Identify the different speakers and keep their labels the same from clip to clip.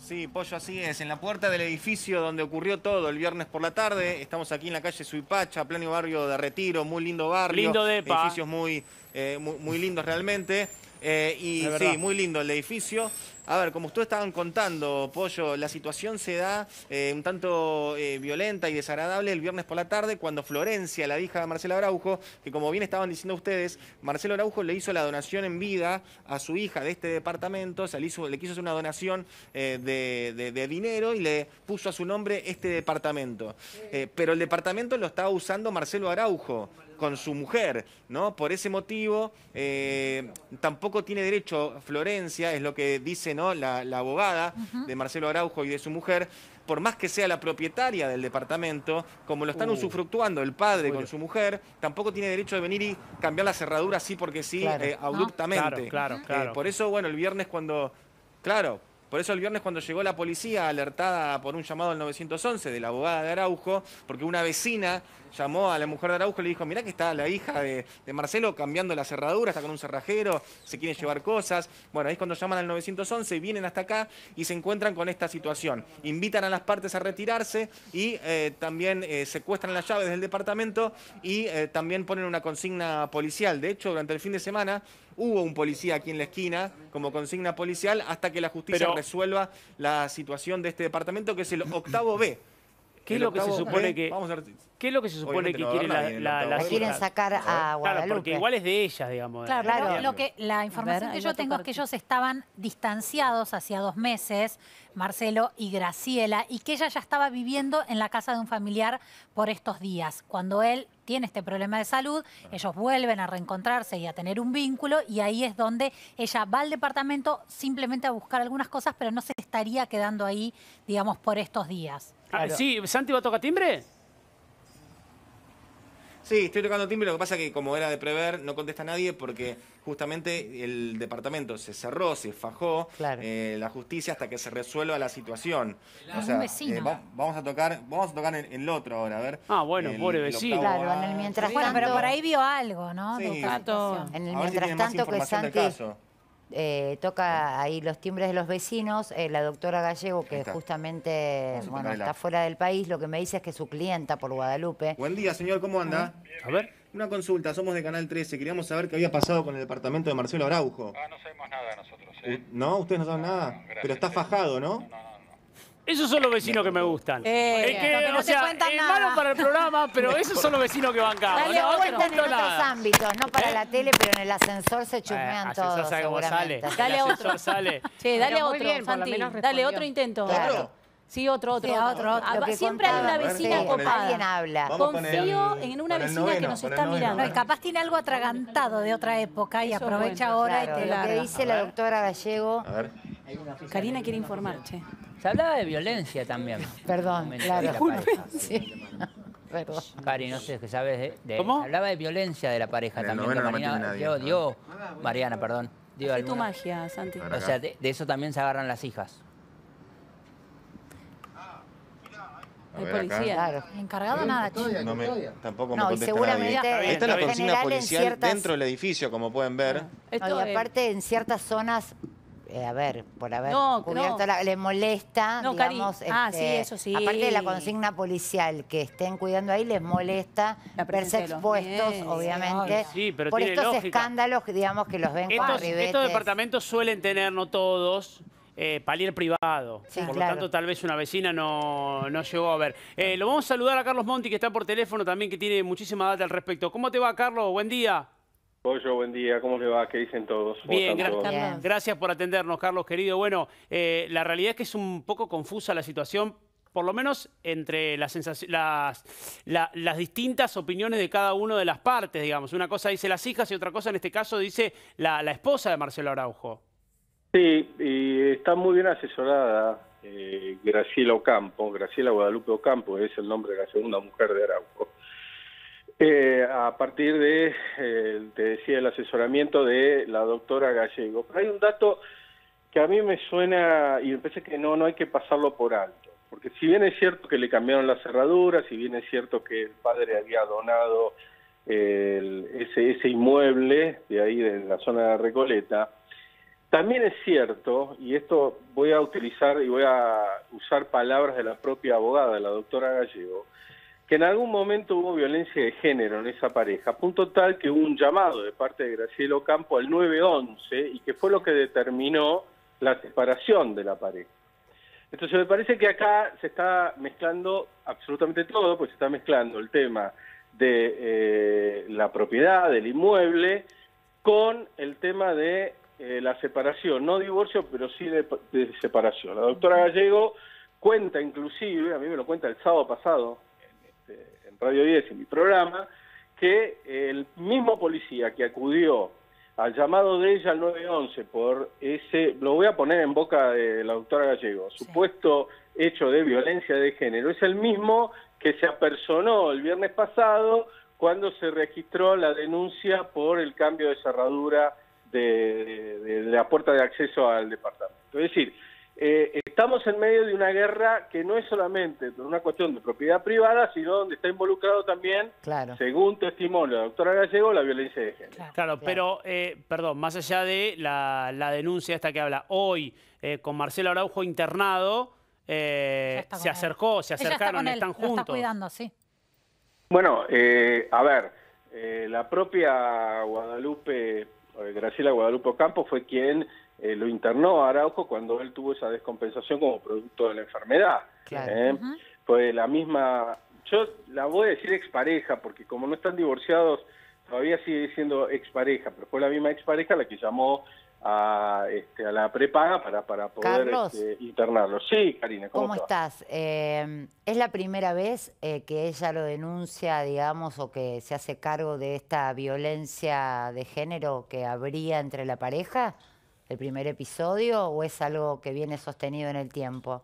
Speaker 1: Sí, Pollo, así es. En la puerta del edificio donde ocurrió todo el viernes por la tarde. Estamos aquí en la calle Suipacha, pleno barrio de Retiro, muy lindo barrio.
Speaker 2: Lindo depa.
Speaker 1: Edificios muy lindos realmente. Y
Speaker 2: verdad.
Speaker 1: sí, muy lindo el edificio. A ver, como ustedes estaban contando, Pollo, la situación se da un tanto violenta y desagradable el viernes por la tarde cuando Florencia, la hija de Marcelo Araujo, que como bien estaban diciendo ustedes, Marcelo Araujo le hizo la donación en vida a su hija de este departamento, o sea, le quiso hacer una donación de dinero y le puso a su nombre este departamento. Pero el departamento lo estaba usando Marcelo Araujo con su mujer, ¿no? Por ese motivo, tampoco tiene derecho Florencia, es lo que dice, ¿no?, la abogada de Marcelo Araujo y de su mujer, por más que sea la propietaria del departamento, como lo están usufructuando el padre con su mujer, tampoco tiene derecho de venir y cambiar la cerradura así porque sí, abruptamente.
Speaker 2: Claro.
Speaker 1: Por eso, bueno, el viernes cuando... Claro. Por eso el viernes cuando llegó la policía alertada por un llamado al 911 de la abogada de Araujo, porque una vecina llamó a la mujer de Araujo y le dijo, mirá que está la hija de Marcelo cambiando la cerradura, está con un cerrajero, se quiere llevar cosas. Bueno, ahí es cuando llaman al 911, vienen hasta acá y se encuentran con esta situación. Invitan a las partes a retirarse y también secuestran las llaves del departamento y también ponen una consigna policial. De hecho, durante el fin de semana hubo un policía aquí en la esquina como consigna policial hasta que la justicia resuelva la situación de este departamento, que es el octavo B.
Speaker 2: ¿Qué es lo que se supone que...
Speaker 1: Vamos a ver.
Speaker 2: ¿Qué es lo que se supone que quiere la
Speaker 3: quieren sacar a Guadalupe?
Speaker 2: Claro, porque igual es de ella, digamos.
Speaker 4: Claro, la información que yo tengo es que ellos estaban distanciados hacía 2 meses, Marcelo y Graciela, y que ella ya estaba viviendo en la casa de un familiar por estos días. Cuando él tiene este problema de salud, ellos vuelven a reencontrarse y a tener un vínculo, y ahí es donde ella va al departamento simplemente a buscar algunas cosas, pero no se estaría quedando ahí, digamos, por estos días.
Speaker 2: Claro. Sí, ¿Santi va a tocar timbre?
Speaker 1: Sí, estoy tocando timbre, lo que pasa es que como era de prever, no contesta nadie porque justamente el departamento se cerró, se fajó la justicia hasta que se resuelva la situación. O sea,
Speaker 4: un vecino.
Speaker 1: vamos a tocar en el otro ahora, a ver.
Speaker 2: Ah, bueno, pobre vecino.
Speaker 3: Claro, en el mientras tanto...
Speaker 4: Pero por ahí vio algo, ¿no?
Speaker 1: Sí.
Speaker 3: En el mientras tanto que Santi toca ahí los timbres de los vecinos, la doctora Gallego, que justamente está fuera del país, lo que me dice es que su clienta por Guadalupe...
Speaker 1: Buen día, señor, ¿cómo anda?
Speaker 2: A ver.
Speaker 1: Una consulta, somos de Canal 13, queríamos saber qué había pasado con el departamento de Marcelo Araujo.
Speaker 5: No sabemos nada nosotros.
Speaker 1: ¿No? ¿Ustedes no saben nada?
Speaker 5: No,
Speaker 1: pero está fajado, ¿no?
Speaker 5: No.
Speaker 2: Esos son los vecinos que me gustan. Es que,
Speaker 4: no
Speaker 2: o sea,
Speaker 4: cuentan
Speaker 2: es
Speaker 4: nada.
Speaker 2: malo para el programa, pero esos son los vecinos que bancamos.
Speaker 3: Dale
Speaker 2: No,
Speaker 3: vuelta en
Speaker 2: cuento
Speaker 3: otros
Speaker 2: nada.
Speaker 3: ámbitos, no para la tele, pero en el ascensor se chusmean
Speaker 2: Ascensor
Speaker 3: todos,
Speaker 2: sabe cómo sale.
Speaker 3: seguramente.
Speaker 6: Dale
Speaker 2: El
Speaker 6: otro.
Speaker 2: ascensor sale.
Speaker 6: Che, dale
Speaker 7: Pero muy
Speaker 6: otro,
Speaker 7: bien, por lo
Speaker 6: Santi.
Speaker 7: menos
Speaker 6: Dale
Speaker 7: respondió.
Speaker 6: otro intento.
Speaker 1: Claro.
Speaker 6: Sí, otro.
Speaker 4: Lo que
Speaker 6: Siempre hay una
Speaker 3: contaba,
Speaker 6: vecina
Speaker 3: sí,
Speaker 6: copada.
Speaker 3: alguien habla.
Speaker 1: Vamos con
Speaker 6: Confío
Speaker 1: el-
Speaker 6: en una
Speaker 1: con el
Speaker 6: vecina
Speaker 1: noveno,
Speaker 6: que nos
Speaker 1: con el
Speaker 6: está
Speaker 1: noveno.
Speaker 6: mirando.
Speaker 4: No, y capaz tiene algo atragantado de otra época y
Speaker 6: Eso es
Speaker 4: aprovecha
Speaker 6: bueno.
Speaker 4: ahora
Speaker 3: Claro,
Speaker 4: y te
Speaker 3: lo que
Speaker 4: larga.
Speaker 3: dice la doctora Gallego...
Speaker 1: A ver.
Speaker 6: Karina quiere informar, che.
Speaker 8: Se hablaba de violencia también.
Speaker 3: Perdón,
Speaker 8: Momento
Speaker 3: claro.
Speaker 8: de la pareja.
Speaker 3: Sí. Perdón.
Speaker 8: Cari, no sé, que sabes
Speaker 2: ¿Cómo?
Speaker 8: Se hablaba de violencia de la pareja
Speaker 1: En el
Speaker 8: también.
Speaker 1: noveno no
Speaker 8: Mariana,
Speaker 1: metí nadie.
Speaker 8: Mariana, perdón. Dio
Speaker 6: Haz tu
Speaker 8: alguna-
Speaker 6: magia, Santi.
Speaker 8: O sea, de eso también se agarran las hijas.
Speaker 1: A
Speaker 6: El
Speaker 1: ver, acá.
Speaker 6: policía.
Speaker 3: Claro.
Speaker 4: Encargado nada, chico.
Speaker 1: Tampoco me
Speaker 3: No, y
Speaker 1: contesta
Speaker 3: seguramente
Speaker 1: nadie. Ahí está la
Speaker 3: en
Speaker 1: consigna
Speaker 3: general en
Speaker 1: policial
Speaker 3: ciertas...
Speaker 1: dentro del edificio, como pueden ver.
Speaker 6: Esto
Speaker 3: No, y
Speaker 6: es-
Speaker 3: aparte en ciertas zonas, a ver, por haber
Speaker 6: No,
Speaker 3: cubierto
Speaker 6: no.
Speaker 3: le molesta,
Speaker 6: No, Cari.
Speaker 3: digamos,
Speaker 6: Sí, eso sí.
Speaker 3: aparte de la consigna policial que estén cuidando ahí, les molesta
Speaker 6: La presencia
Speaker 3: verse
Speaker 6: de los
Speaker 3: expuestos,
Speaker 6: bienes.
Speaker 3: obviamente,
Speaker 2: Sí, pero
Speaker 3: por
Speaker 2: tiene
Speaker 3: estos
Speaker 2: lógica.
Speaker 3: escándalos, digamos, que los ven con ribetes.
Speaker 2: Estos departamentos suelen tener, no todos, palier privado.
Speaker 3: Sí,
Speaker 2: por
Speaker 3: claro.
Speaker 2: lo tanto, tal vez una vecina no llegó a ver. Lo vamos a saludar a Carlos Monti, que está por teléfono también, que tiene muchísima data al respecto. ¿Cómo te va, Carlos? Buen día.
Speaker 5: Pollo, buen día, ¿cómo le va? ¿Qué dicen todos? ¿Cómo
Speaker 2: Bien,
Speaker 5: están todos?
Speaker 3: Bien.
Speaker 2: gracias por atendernos, Carlos, querido. Bueno, la realidad es que es un poco confusa la situación, por lo menos entre las distintas opiniones de cada una de las partes, digamos. Una cosa dice las hijas y otra cosa, en este caso, dice la esposa de Marcelo Araujo.
Speaker 5: Sí, y está muy bien asesorada Graciela Ocampo, Graciela Guadalupe Ocampo, es el nombre de la segunda mujer de Araujo. A partir de, te decía, el asesoramiento de la doctora Gallego. Pero hay un dato que a mí me suena, y me parece que no hay que pasarlo por alto. Porque si bien es cierto que le cambiaron las cerraduras, si bien es cierto que el padre había donado ese inmueble de ahí, de la zona de Recoleta, También es cierto, y esto voy a utilizar y voy a usar palabras de la propia abogada, la doctora Gallego, que en algún momento hubo violencia de género en esa pareja, a punto tal que hubo un llamado de parte de Graciela Ocampo al 911 y que fue lo que determinó la separación de la pareja. Entonces me parece que acá se está mezclando absolutamente todo, pues se está mezclando el tema de la propiedad del inmueble con el tema de la separación, no divorcio, pero sí de separación. La doctora Gallego cuenta inclusive, a mí me lo cuenta el sábado pasado, en Radio 10, en mi programa, que el mismo policía que acudió al llamado de ella al 911 por ese, lo voy a poner en boca de la doctora Gallego, supuesto hecho de violencia de género, es el mismo que se apersonó el viernes pasado cuando se registró la denuncia por el cambio de cerradura de la puerta de acceso al departamento. Es decir, estamos en medio de una guerra que no es solamente una cuestión de propiedad privada, sino donde está involucrado también, según testimonio de la doctora Gallego, la violencia de género.
Speaker 2: Claro, pero, perdón, más allá de la denuncia esta que habla hoy, con Marcelo Araujo internado, se acercaron, están juntos.
Speaker 4: Lo está cuidando, sí.
Speaker 5: Bueno, a ver, la propia Graciela Guadalupe Ocampo fue quien lo internó a Araujo cuando él tuvo esa descompensación como producto de la enfermedad. Fue la misma, yo la voy a decir expareja, porque como no están divorciados, todavía sigue siendo expareja, pero fue la misma expareja la que llamó a la prepaga para poder internarlo. Sí, Karina, ¿cómo
Speaker 3: estás? ¿Es la primera vez que ella lo denuncia, digamos, o que se hace cargo de esta violencia de género que habría entre la pareja? ¿El primer episodio o es algo que viene sostenido en el tiempo?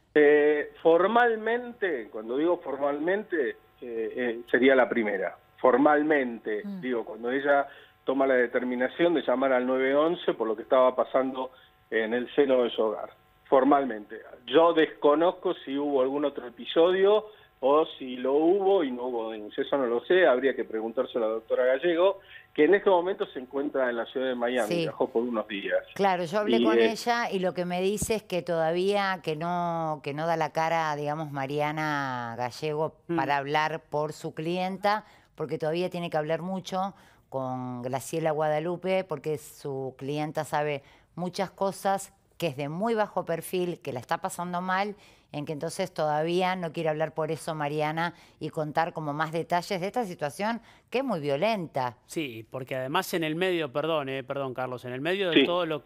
Speaker 5: Formalmente, cuando digo formalmente, sería la primera. Formalmente, digo, cuando ella toma la determinación de llamar al 911 por lo que estaba pasando en el seno de su hogar. Formalmente. Yo desconozco si hubo algún otro episodio o si lo hubo y no hubo denuncia. Eso no lo sé, habría que preguntárselo a la doctora Gallego, que en este momento se encuentra en la ciudad de Miami, viajó por unos días.
Speaker 3: Claro, yo hablé con ella y lo que me dice es que todavía que no da la cara, digamos, Mariana Gallego para hablar por su clienta, porque todavía tiene que hablar mucho con Graciela Guadalupe, porque su clienta sabe muchas cosas, que es de muy bajo perfil, que la está pasando mal, en que entonces todavía no quiere hablar por eso Mariana y contar como más detalles de esta situación que es muy violenta.
Speaker 2: Sí, porque además en el medio, perdón Carlos, en el medio de todo lo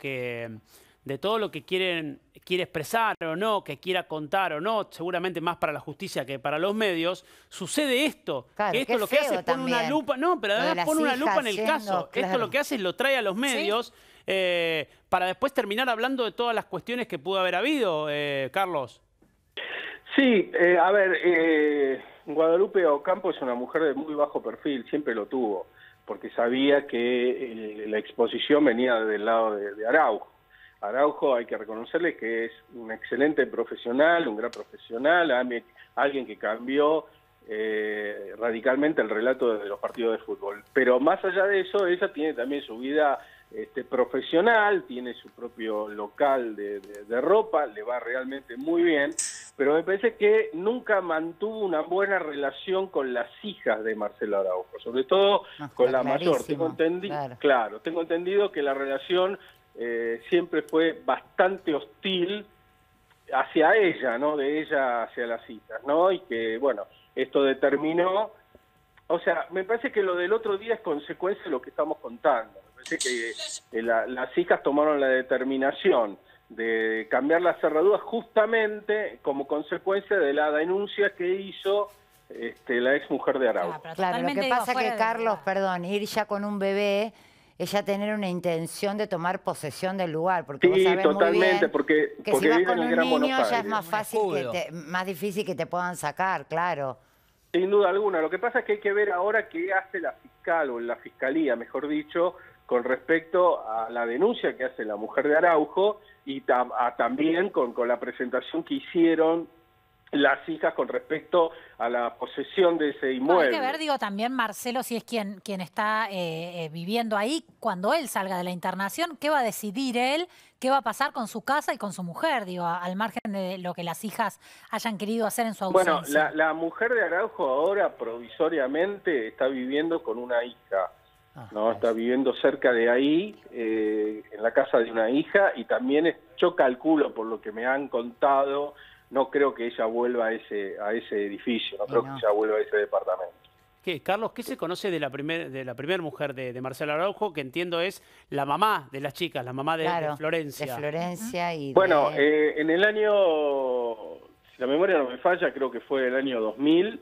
Speaker 2: que quiere expresar o no, que quiera contar o no, seguramente más para la justicia que para los medios, sucede esto.
Speaker 3: Claro,
Speaker 2: que esto lo que hace es poner una lupa, pero además pone una lupa en el caso. Esto lo que hace es lo trae a los medios para después terminar hablando de todas las cuestiones que pudo haber habido, Carlos.
Speaker 5: Sí, a ver, Guadalupe Ocampo es una mujer de muy bajo perfil, siempre lo tuvo, porque sabía que la exposición venía del lado de Araujo. Araujo hay que reconocerle que es un excelente profesional, un gran profesional, alguien que cambió radicalmente el relato de los partidos de fútbol. Pero más allá de eso, ella tiene también su vida profesional, tiene su propio local de ropa, le va realmente muy bien, pero me parece que nunca mantuvo una buena relación con las hijas de Marcelo Araujo, sobre todo con la mayor. Tengo entendido que la relación siempre fue bastante hostil hacia ella, ¿no? De ella hacia las hijas, ¿no? Y que, bueno, esto determinó, o sea, me parece que lo del otro día es consecuencia de lo que estamos contando. Me parece que las hijas tomaron la determinación de cambiar las cerraduras justamente como consecuencia de la denuncia que hizo la ex mujer de Araujo.
Speaker 3: Claro, lo que pasa que Carlos, ir ya con un bebé, ella tener una intención de tomar posesión del lugar, porque vos sabés
Speaker 5: totalmente,
Speaker 3: muy bien
Speaker 5: porque
Speaker 3: si vas con
Speaker 5: en el
Speaker 3: un
Speaker 5: Gran
Speaker 3: niño
Speaker 5: Buenos
Speaker 3: ya
Speaker 5: Aires.
Speaker 3: es más fácil, más difícil que te puedan sacar, claro.
Speaker 5: Sin duda alguna. Lo que pasa es que hay que ver ahora qué hace la fiscal, o la fiscalía, mejor dicho, con respecto a la denuncia que hace la mujer de Araujo y también con la presentación que hicieron las hijas con respecto a la posesión de ese inmueble.
Speaker 4: Hay que ver, digo, también Marcelo, si es quien está viviendo ahí, cuando él salga de la internación, ¿qué va a decidir él? ¿Qué va a pasar con su casa y con su mujer? Digo, al margen de lo que las hijas hayan querido hacer en su ausencia.
Speaker 5: Bueno, la mujer de Araujo ahora provisoriamente está viviendo con una hija, ¿no? Está viviendo cerca de ahí, en la casa de una hija, y también yo calculo, por lo que me han contado, no creo que ella vuelva a ese edificio, no creo que ella vuelva a ese departamento.
Speaker 2: ¿Qué, Carlos, qué se conoce de la primer mujer de Marcelo Araujo, que entiendo es la mamá de las chicas, la mamá de Florencia?
Speaker 3: De Florencia y
Speaker 5: bueno, en el año, si la memoria no me falla, creo que fue el año 2000,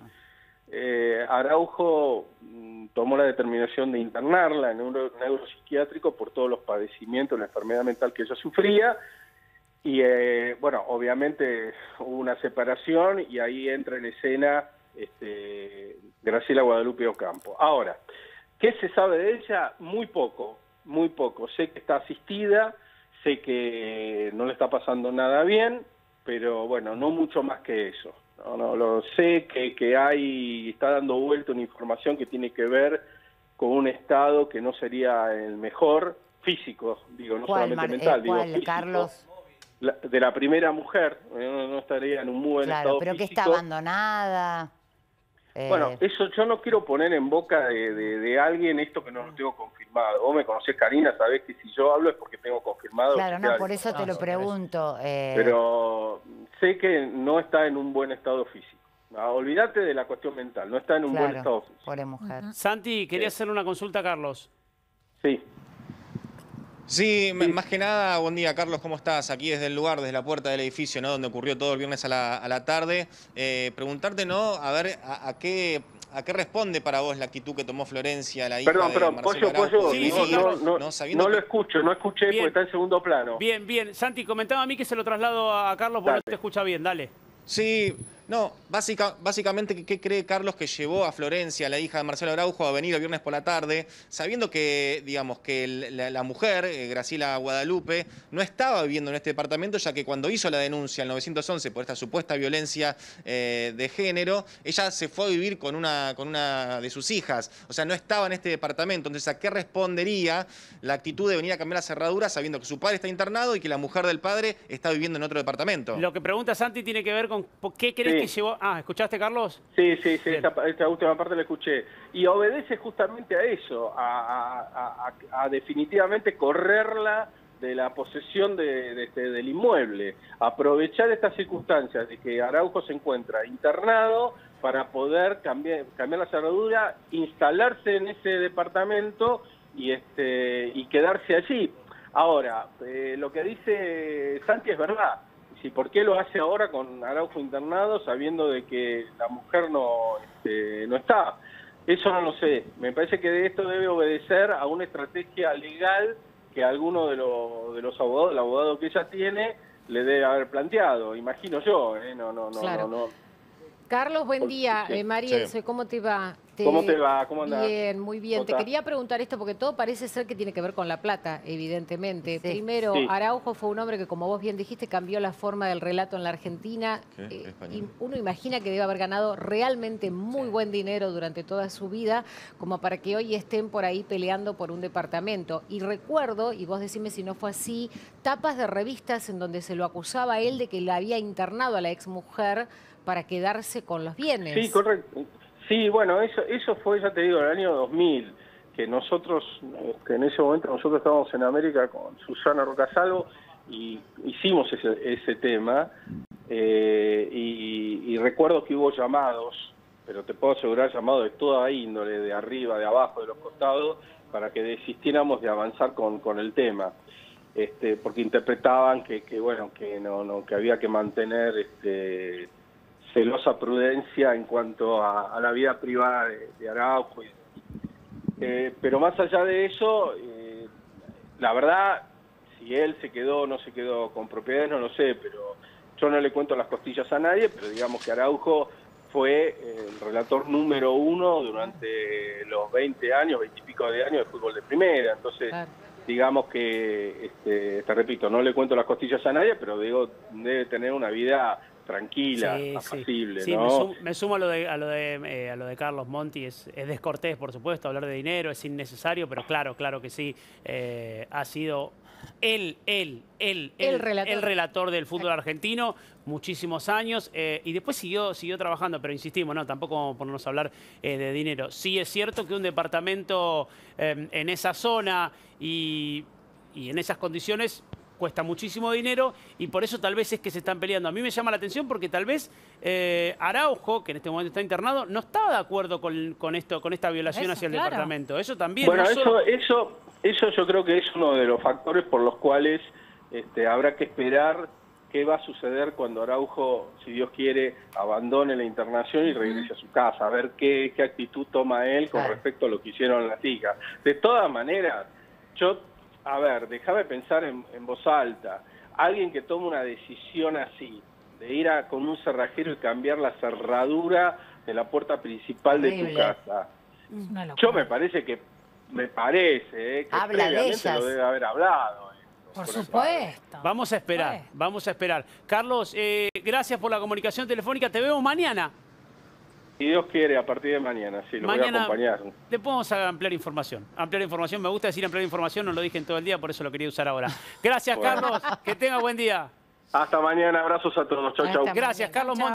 Speaker 5: Araujo tomó la determinación de internarla en un neuropsiquiátrico por todos los padecimientos, la enfermedad mental que ella sufría. Y bueno, obviamente hubo una separación y ahí entra en escena Graciela Guadalupe Ocampo. Ahora, ¿qué se sabe de ella? Muy poco, muy poco. Sé que está asistida, sé que no le está pasando nada bien, pero bueno, no mucho más que eso. No lo sé, que está dando vuelta una información que tiene que ver con un estado que no sería el mejor físico, digo, no solamente mental, digo físico.
Speaker 3: Carlos?
Speaker 5: De la primera mujer, no estaría en un muy buen estado
Speaker 3: pero
Speaker 5: físico.
Speaker 3: Que está abandonada.
Speaker 5: Bueno, eso yo no quiero poner en boca de alguien esto que no lo tengo confirmado. Vos me conocés, Karina, sabés que si yo hablo es porque tengo confirmado.
Speaker 3: Claro, no, por eso te lo pregunto.
Speaker 5: Pero sé que no está en un buen estado físico. Olvídate de la cuestión mental, no está en un buen estado físico.
Speaker 3: Pobre mujer.
Speaker 2: Santi, quería hacerle una consulta a Carlos.
Speaker 5: Sí.
Speaker 1: Sí, más que nada, buen día, Carlos, ¿cómo estás? Aquí desde el lugar, desde la puerta del edificio, ¿no? Donde ocurrió todo el viernes a la tarde. Preguntarte, ¿no? A ver, ¿a qué responde para vos la actitud que tomó Florencia, la hija de Marcelo Araujo?
Speaker 5: Pollo, no lo escuché porque está en segundo plano.
Speaker 2: Bien. Santi, comentaba a mí que se lo traslado a Carlos porque no te escucha bien, dale.
Speaker 1: Sí, no, básicamente, ¿qué cree Carlos que llevó a Florencia, la hija de Marcelo Araujo, a venir el viernes por la tarde, sabiendo que, digamos, que la mujer, Graciela Guadalupe, no estaba viviendo en este departamento, ya que cuando hizo la denuncia al 911 por esta supuesta violencia de género, ella se fue a vivir con una de sus hijas, o sea, no estaba en este departamento. Entonces, ¿a qué respondería la actitud de venir a cambiar la cerradura sabiendo que su padre está internado y que la mujer del padre está viviendo en otro departamento?
Speaker 2: Lo que pregunta Santi tiene que ver con qué crees que llevó... ¿escuchaste, Carlos?
Speaker 5: Sí, esta última parte la escuché. Y obedece justamente a eso, a definitivamente correrla de la posesión del inmueble. Aprovechar estas circunstancias de que Araujo se encuentra internado para poder cambiar la cerradura, instalarse en ese departamento y quedarse allí. Ahora, lo que dice Santi es verdad. ¿Y por qué lo hace ahora con Araujo internado sabiendo de que la mujer no está? Eso no lo sé. Me parece que de esto debe obedecer a una estrategia legal que alguno de los abogados, el abogado que ella tiene, le debe haber planteado. Imagino yo,
Speaker 7: Claro.
Speaker 5: no.
Speaker 7: Carlos, buen día. Mariel, ¿cómo te va?
Speaker 5: ¿Cómo te va? ¿Cómo andás?
Speaker 7: Bien, muy bien. Te quería preguntar esto porque todo parece ser que tiene que ver con la plata, evidentemente.
Speaker 3: Sí.
Speaker 7: Primero, Araujo fue un hombre que, como vos bien dijiste, cambió la forma del relato en la Argentina. Y uno imagina que debe haber ganado realmente muy buen dinero durante toda su vida, como para que hoy estén por ahí peleando por un departamento. Y recuerdo, y vos decime si no fue así, tapas de revistas en donde se lo acusaba a él de que la había internado a la exmujer para quedarse con los bienes.
Speaker 5: Sí, correcto. Sí, bueno, eso fue, ya te digo, en el año 2000, que nosotros, que en ese momento nosotros estábamos en América con Susana Rocasalvo y hicimos ese tema, y recuerdo que hubo llamados, pero te puedo asegurar llamados de toda índole, de arriba, de abajo, de los costados, para que desistiéramos de avanzar con el tema. Porque interpretaban que había que mantener celosa prudencia en cuanto a la vida privada de Araujo. Pero más allá de eso, la verdad, si él se quedó o no se quedó con propiedades, no lo sé, pero yo no le cuento las costillas a nadie, pero digamos que Araujo fue el relator número 1 durante los 20 y pico de años de fútbol de primera. Entonces, digamos que, te repito, no le cuento las costillas a nadie, pero digo, debe tener una vida tranquila, apacible,
Speaker 2: sí,
Speaker 5: ¿no?
Speaker 2: me sumo a lo de Carlos Monti. Es descortés, por supuesto, hablar de dinero, es innecesario, pero claro que sí. Ha sido el relator del fútbol argentino muchísimos años, y después siguió trabajando, pero insistimos, no, tampoco vamos a ponernos a hablar de dinero. Sí es cierto que un departamento en esa zona y en esas condiciones cuesta muchísimo dinero, y por eso tal vez es que se están peleando. A mí me llama la atención porque tal vez Araujo, que en este momento está internado, no estaba de acuerdo con esta violación hacia el departamento. Eso también.
Speaker 5: Bueno,
Speaker 2: no
Speaker 5: eso yo creo que es uno de los factores por los cuales habrá que esperar qué va a suceder cuando Araujo, si Dios quiere, abandone la internación y regrese a su casa, a ver qué actitud toma él con respecto a lo que hicieron las hijas. De todas maneras, déjame pensar en voz alta. Alguien que toma una decisión así, de ir con un cerrajero y cambiar la cerradura de la puerta principal de tu casa, me parece que previamente lo debe haber hablado.
Speaker 4: Por supuesto.
Speaker 2: Vamos a esperar. Carlos, gracias por la comunicación telefónica. Te vemos mañana.
Speaker 5: Si Dios quiere, a partir de mañana, sí, lo voy a acompañar.
Speaker 2: Le podemos ampliar información. Me gusta decir ampliar información, no lo dije en todo el día, por eso lo quería usar ahora. Gracias, Carlos. Que tenga buen día.
Speaker 5: Hasta mañana, abrazos a todos. Chau, chau.
Speaker 2: Gracias, Carlos Monti.